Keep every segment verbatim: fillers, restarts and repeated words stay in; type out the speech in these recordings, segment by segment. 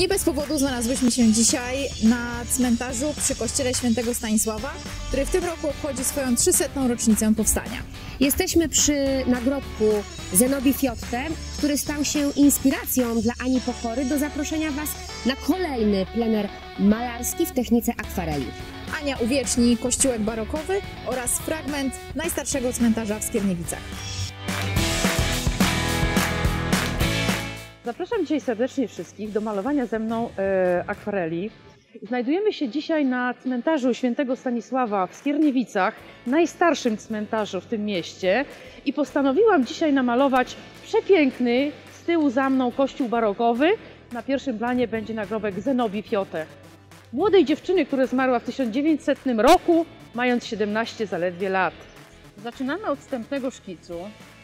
Nie bez powodu znalazłyśmy się dzisiaj na cmentarzu przy kościele świętego Stanisława, który w tym roku obchodzi swoją trzysetną rocznicę powstania. Jesteśmy przy nagrobku Zenobii Fiotte, który stał się inspiracją dla Ani Pokory do zaproszenia Was na kolejny plener malarski w technice akwareli. Ania uwieczni kościółek barokowy oraz fragment najstarszego cmentarza w Skierniewicach. Zapraszam dzisiaj serdecznie wszystkich do malowania ze mną e, akwareli. Znajdujemy się dzisiaj na cmentarzu świętego Stanisława w Skierniewicach, najstarszym cmentarzu w tym mieście, i postanowiłam dzisiaj namalować przepiękny z tyłu za mną kościół barokowy. Na pierwszym planie będzie nagrobek Zenobii Fiotte, młodej dziewczyny, która zmarła w tysiąc dziewięćsetnym roku, mając siedemnaście zaledwie lat. Zaczynamy od wstępnego szkicu.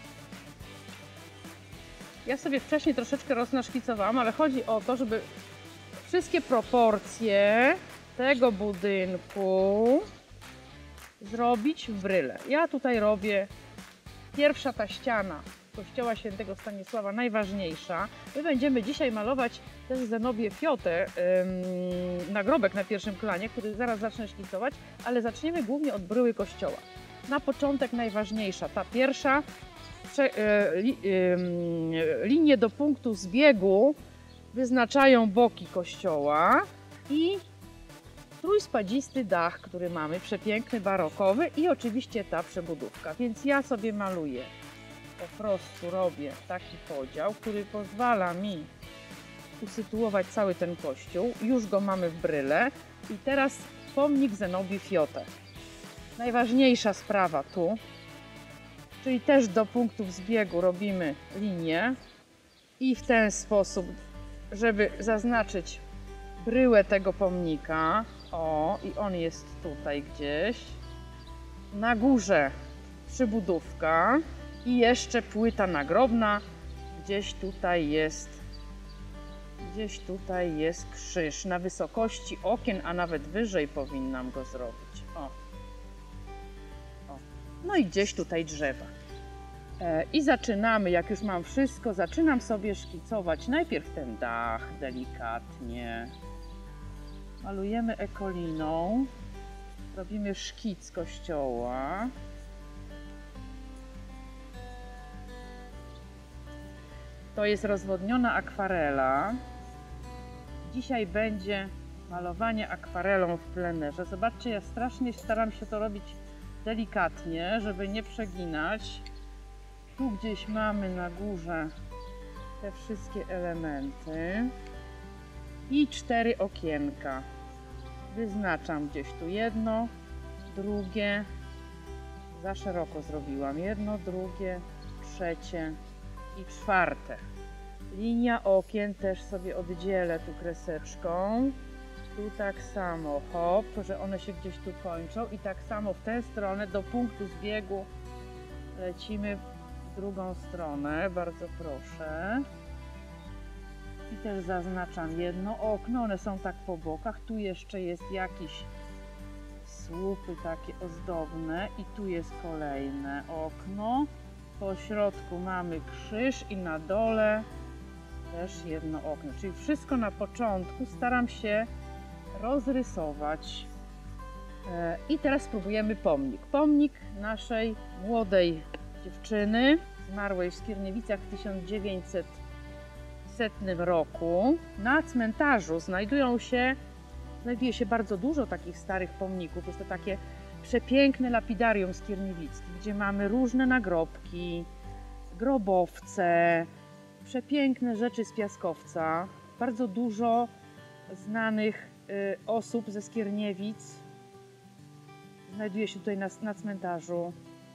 Ja sobie wcześniej troszeczkę roznaszkicowałam, ale chodzi o to, żeby wszystkie proporcje tego budynku zrobić w bryle. Ja tutaj robię, pierwsza ta ściana kościoła świętego Stanisława, najważniejsza. My będziemy dzisiaj malować też Zenobię Fiotte, ym, nagrobek na pierwszym planie, który zaraz zacznę szkicować, ale zaczniemy głównie od bryły kościoła. Na początek najważniejsza, ta pierwsza, Li, y, linie do punktu zbiegu wyznaczają boki kościoła i trójspadzisty dach, który mamy, przepiękny, barokowy, i oczywiście ta przebudówka. Więc ja sobie maluję, po prostu robię taki podział, który pozwala mi usytuować cały ten kościół. Już go mamy w bryle. I teraz pomnik Zenobii Fiotte. Najważniejsza sprawa tu, czyli też do punktów zbiegu robimy linię i w ten sposób, żeby zaznaczyć bryłę tego pomnika. O, i on jest tutaj gdzieś. Na górze przybudówka i jeszcze płyta nagrobna. Gdzieś tutaj jest, gdzieś tutaj jest krzyż na wysokości okien, a nawet wyżej powinnam go zrobić. O. No i gdzieś tutaj drzewa. I zaczynamy, jak już mam wszystko, zaczynam sobie szkicować najpierw ten dach delikatnie. Malujemy ekoliną, robimy szkic kościoła. To jest rozwodniona akwarela. Dzisiaj będzie malowanie akwarelą w plenerze. Zobaczcie, ja strasznie staram się to robić delikatnie, żeby nie przeginać. Tu gdzieś mamy na górze te wszystkie elementy i cztery okienka. Wyznaczam gdzieś tu jedno, drugie, za szeroko zrobiłam, jedno, drugie, trzecie i czwarte. Linia okien też sobie oddzielę tu kreseczką. Tu tak samo, hop, że one się gdzieś tu kończą, i tak samo w tę stronę do punktu zbiegu lecimy w drugą stronę, bardzo proszę. I też zaznaczam jedno okno, one są tak po bokach, tu jeszcze jest jakieś słupy takie ozdobne i tu jest kolejne okno. Po środku mamy krzyż i na dole też jedno okno, czyli wszystko na początku staram się rozrysować. I teraz spróbujemy pomnik. Pomnik naszej młodej dziewczyny, zmarłej w Skierniewicach w tysiąc dziewięćsetnym roku. Na cmentarzu znajdują się, znajduje się bardzo dużo takich starych pomników. Jest to takie przepiękne lapidarium skierniewickie, gdzie mamy różne nagrobki, grobowce, przepiękne rzeczy z piaskowca. Bardzo dużo znanych y, osób ze Skierniewic znajduje się tutaj na, na cmentarzu.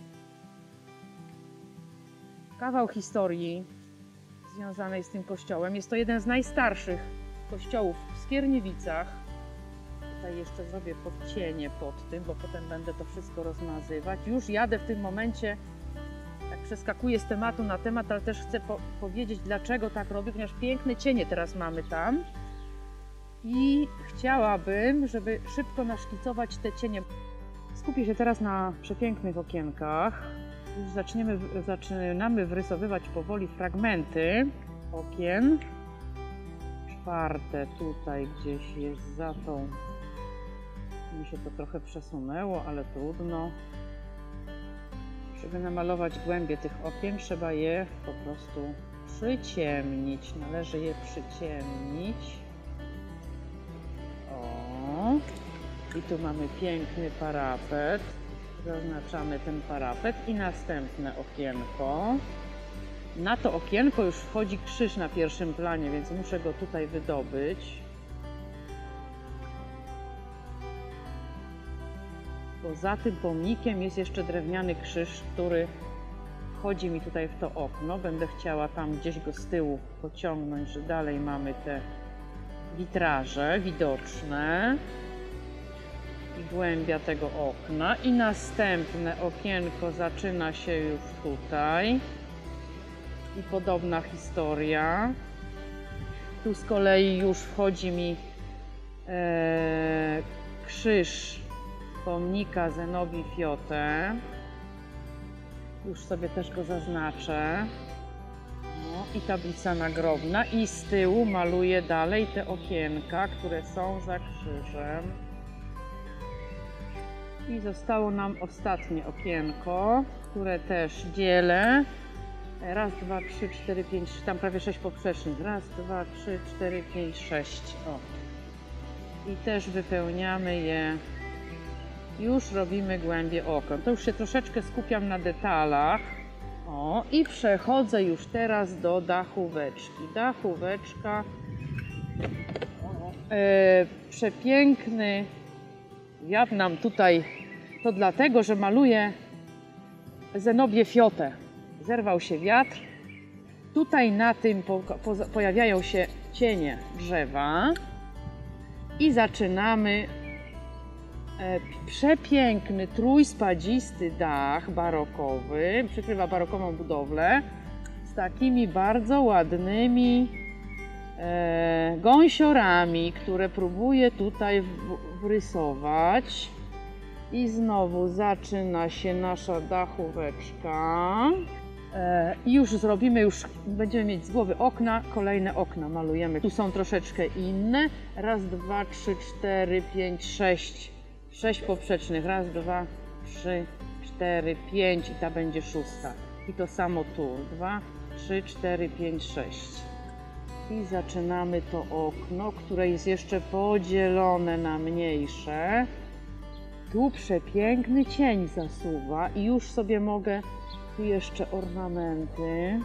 Kawał historii związanej z tym kościołem. Jest to jeden z najstarszych kościołów w Skierniewicach. Tutaj jeszcze zrobię podcienie pod tym, bo potem będę to wszystko rozmazywać. Już jadę w tym momencie, tak przeskakuję z tematu na temat, ale też chcę po powiedzieć, dlaczego tak robię, ponieważ piękne cienie teraz mamy tam. I chciałabym, żeby szybko naszkicować te cienie. Skupię się teraz na przepięknych okienkach. Już zaczniemy, zaczynamy wrysowywać powoli fragmenty okien. czwarte tutaj gdzieś jest za tą. Mi się to trochę przesunęło, ale trudno. Żeby namalować głębie tych okien, trzeba je po prostu przyciemnić. Należy je przyciemnić. O. I tu mamy piękny parapet. Zaznaczamy ten parapet i następne okienko. Na to okienko już wchodzi krzyż na pierwszym planie, więc muszę go tutaj wydobyć. Bo za tym pomnikiem jest jeszcze drewniany krzyż, który wchodzi mi tutaj w to okno. Będę chciała tam gdzieś go z tyłu pociągnąć, że dalej mamy te witraże widoczne i głębia tego okna. I następne okienko zaczyna się już tutaj. I podobna historia. Tu z kolei już wchodzi mi e, krzyż pomnika Zenobii Fiote. Już sobie też go zaznaczę. No, i tablica nagrobna. I z tyłu maluję dalej te okienka, które są za krzyżem. I zostało nam ostatnie okienko, które też dzielę. Raz, dwa, trzy, cztery, pięć, tam prawie sześć poprzecznych. Raz, dwa, trzy, cztery, pięć, sześć. O. I też wypełniamy je. Już robimy głębie okon. To już się troszeczkę skupiam na detalach. O, i przechodzę już teraz do dachóweczki. Dachóweczka. E, przepiękny wiatr nam tutaj. To dlatego, że maluję Zenobię Fiotę. Zerwał się wiatr. Tutaj na tym po, po, pojawiają się cienie drzewa. I zaczynamy e, przepiękny, trójspadzisty dach barokowy. Przykrywa barokową budowlę z takimi bardzo ładnymi e, gąsiorami, które próbuję tutaj w, wrysować. I znowu zaczyna się nasza dachóweczka. E, I już zrobimy, już będziemy mieć z głowy okna, kolejne okna malujemy. Tu są troszeczkę inne. Raz, dwa, trzy, cztery, pięć, sześć. Sześć poprzecznych. Raz, dwa, trzy, cztery, pięć i ta będzie szósta. I to samo tu. Dwa, trzy, cztery, pięć, sześć. I zaczynamy to okno, które jest jeszcze podzielone na mniejsze. Tu przepiękny cień zasuwa i już sobie mogę, tu jeszcze ornamenty,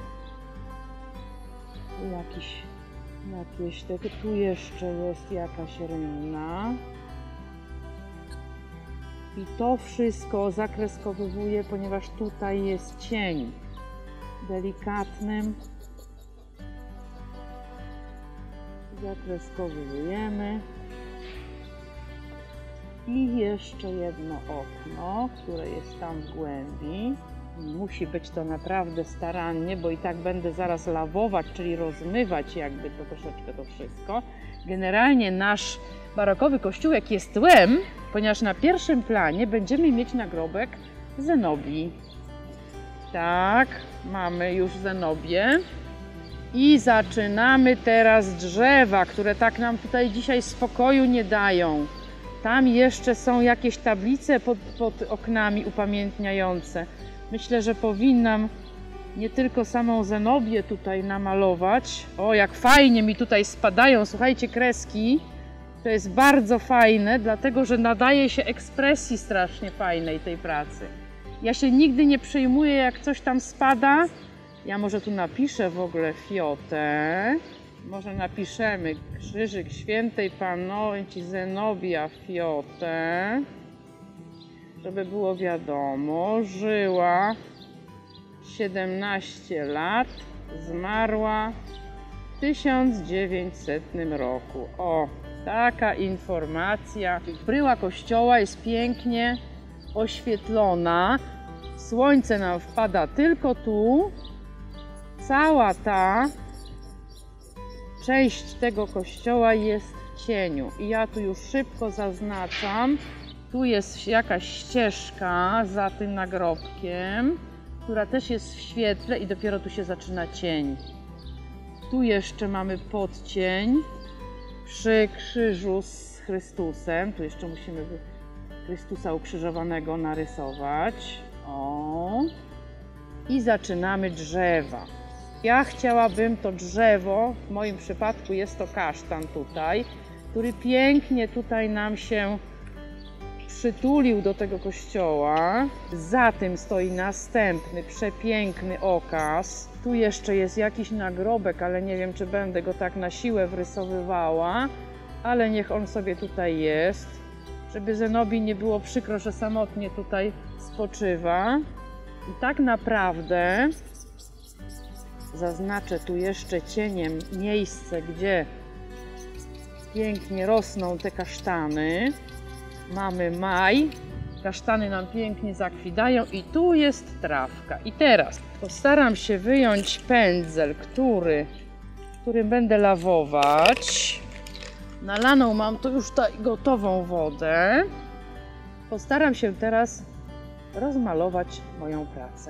tu jakiś, jakieś takie, tu jeszcze jest jakaś rynna. I to wszystko zakreskowywuję, ponieważ tutaj jest cień delikatnym. Zakreskowujemy. I jeszcze jedno okno, które jest tam w głębi. Musi być to naprawdę starannie, bo i tak będę zaraz lawować, czyli rozmywać jakby to troszeczkę to wszystko. Generalnie nasz barokowy kościółek jest tłem, ponieważ na pierwszym planie będziemy mieć nagrobek Zenobii. Tak, mamy już Zenobię. I zaczynamy teraz drzewa, które tak nam tutaj dzisiaj spokoju nie dają. Tam jeszcze są jakieś tablice pod, pod oknami upamiętniające. Myślę, że powinnam nie tylko samą Zenobię tutaj namalować. O, jak fajnie mi tutaj spadają, słuchajcie, kreski. To jest bardzo fajne, dlatego że nadaje się ekspresji strasznie fajnej tej pracy. Ja się nigdy nie przejmuję, jak coś tam spada. Ja może tu napiszę w ogóle Fiotę. Może napiszemy krzyżyk świętej pamięci Zenobia Fiotę, żeby było wiadomo. Żyła siedemnaście lat, zmarła w tysiąc dziewięćsetnym roku. O, taka informacja. Bryła kościoła jest pięknie oświetlona. Słońce nam wpada tylko tu. Cała ta część tego kościoła jest w cieniu. I ja tu już szybko zaznaczam. Tu jest jakaś ścieżka za tym nagrobkiem, która też jest w świetle i dopiero tu się zaczyna cień. Tu jeszcze mamy podcień. przy krzyżu z Chrystusem. Tu jeszcze musimy Chrystusa ukrzyżowanego narysować. O. I zaczynamy drzewa. Ja chciałabym to drzewo, w moim przypadku jest to kasztan tutaj, który pięknie tutaj nam się przytulił do tego kościoła. Za tym stoi następny przepiękny okaz. Tu jeszcze jest jakiś nagrobek, ale nie wiem, czy będę go tak na siłę wrysowywała, ale niech on sobie tutaj jest, żeby Zenobii nie było przykro, że samotnie tutaj spoczywa. I tak naprawdę zaznaczę tu jeszcze cieniem miejsce, gdzie pięknie rosną te kasztany. Mamy maj, kasztany nam pięknie zakwitają i tu jest trawka. I teraz postaram się wyjąć pędzel, który, którym będę lawować. Nalaną mam tu już tutaj gotową wodę. Postaram się teraz rozmalować moją pracę.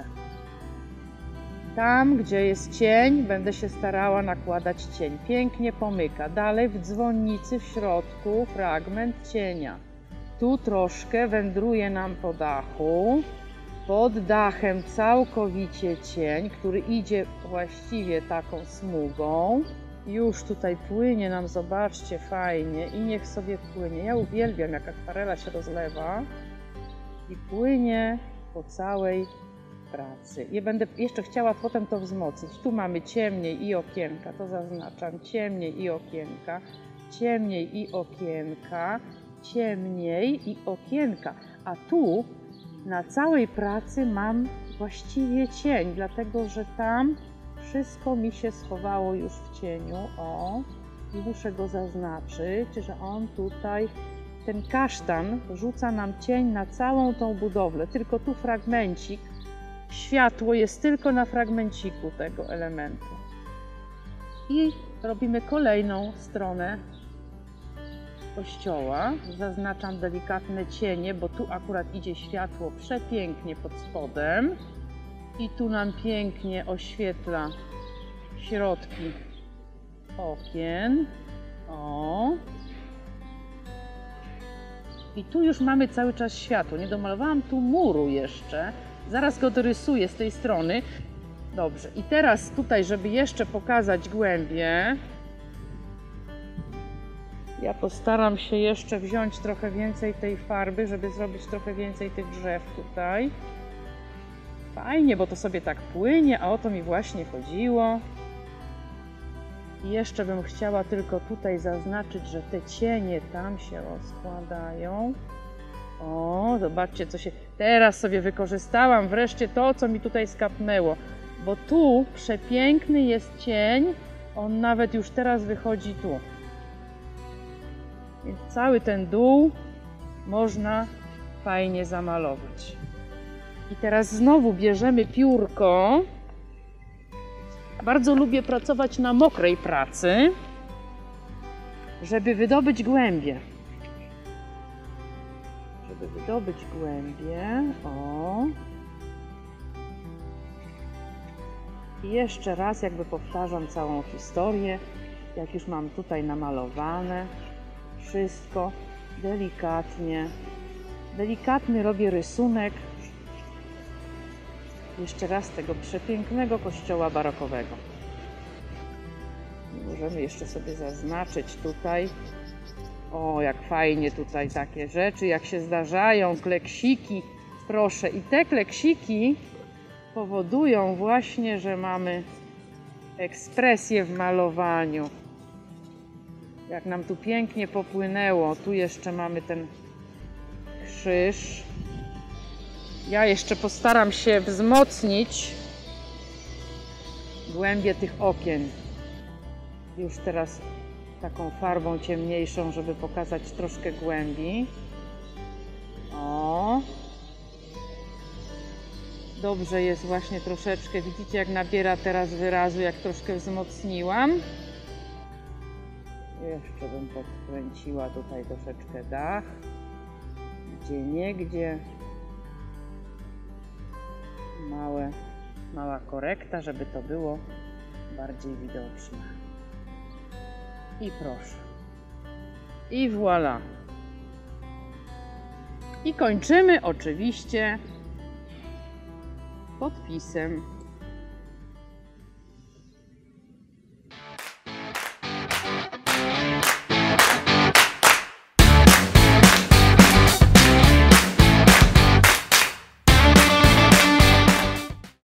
Tam, gdzie jest cień, będę się starała nakładać cień. Pięknie pomyka. Dalej w dzwonnicy w środku fragment cienia. Tu troszkę wędruje nam po dachu. Pod dachem całkowicie cień, który idzie właściwie taką smugą. Już tutaj płynie nam, zobaczcie, fajnie i niech sobie płynie. Ja uwielbiam, jak akwarela się rozlewa i płynie po całej pracy. Ja będę jeszcze chciała potem to wzmocnić. Tu mamy ciemniej i okienka, to zaznaczam. Ciemniej i okienka, ciemniej i okienka, ciemniej i okienka. A tu na całej pracy mam właściwie cień, dlatego że tam wszystko mi się schowało już w cieniu. O, i muszę go zaznaczyć, że on tutaj, ten kasztan rzuca nam cień na całą tą budowlę. Tylko tu fragmencik, światło jest tylko na fragmenciku tego elementu. I robimy kolejną stronę kościoła. Zaznaczam delikatne cienie, bo tu akurat idzie światło przepięknie pod spodem. I tu nam pięknie oświetla środki okien. O. I tu już mamy cały czas światło. Nie domalowałam tu muru jeszcze. Zaraz go dorysuję z tej strony. Dobrze. I teraz tutaj, żeby jeszcze pokazać głębię, ja postaram się jeszcze wziąć trochę więcej tej farby, żeby zrobić trochę więcej tych drzew tutaj. Fajnie, bo to sobie tak płynie, a o to mi właśnie chodziło. I jeszcze bym chciała tylko tutaj zaznaczyć, że te cienie tam się rozkładają. O, zobaczcie, co się... Teraz sobie wykorzystałam wreszcie to, co mi tutaj skapnęło. Bo tu przepiękny jest cień, on nawet już teraz wychodzi tu. Więc cały ten dół można fajnie zamalować. I teraz znowu bierzemy piórko. Bardzo lubię pracować na mokrej pracy, żeby wydobyć głębie. Żeby wydobyć głębie. O. I jeszcze raz jakby powtarzam całą historię, jak już mam tutaj namalowane. Wszystko delikatnie. Delikatny robię rysunek. Jeszcze raz tego przepięknego kościoła barokowego. Możemy jeszcze sobie zaznaczyć tutaj. O, jak fajnie tutaj takie rzeczy, jak się zdarzają, kleksiki. Proszę, i te kleksiki powodują właśnie, że mamy ekspresję w malowaniu. Jak nam tu pięknie popłynęło. Tu jeszcze mamy ten krzyż. Ja jeszcze postaram się wzmocnić głębie tych okien. Już teraz taką farbą ciemniejszą, żeby pokazać troszkę głębi. O! Dobrze jest właśnie troszeczkę. Widzicie, jak nabiera teraz wyrazu, jak troszkę wzmocniłam. Jeszcze bym podkręciła tutaj troszeczkę dach. Gdzie niegdzie. Małe, mała korekta, żeby to było bardziej widoczne. I proszę. I voilà. I kończymy oczywiście podpisem.